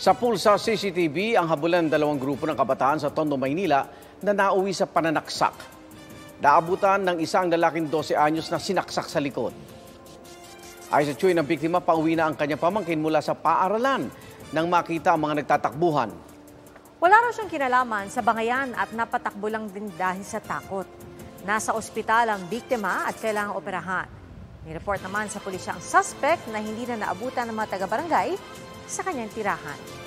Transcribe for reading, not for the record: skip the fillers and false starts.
Sa pulsa CCTV, ang habulan ng dalawang grupo ng kabataan sa Tondo, Maynila na nauwi sa pananaksak. Naabutan ng isang lalaking 12 anyos na sinaksak sa likod. Ayon sa tsuy ng biktima, pauwi na ang kanyang pamangkin mula sa paaralan nang makita ang mga nagtatakbuhan. Wala raw siyang kinalaman sa bangayan at napatakbo lang din dahil sa takot. Nasa ospital ang biktima at kailangang operahan. Nireport naman sa pulisya ang suspect na hindi na naabutan ng mga taga-barangay sa kanyang tirahan.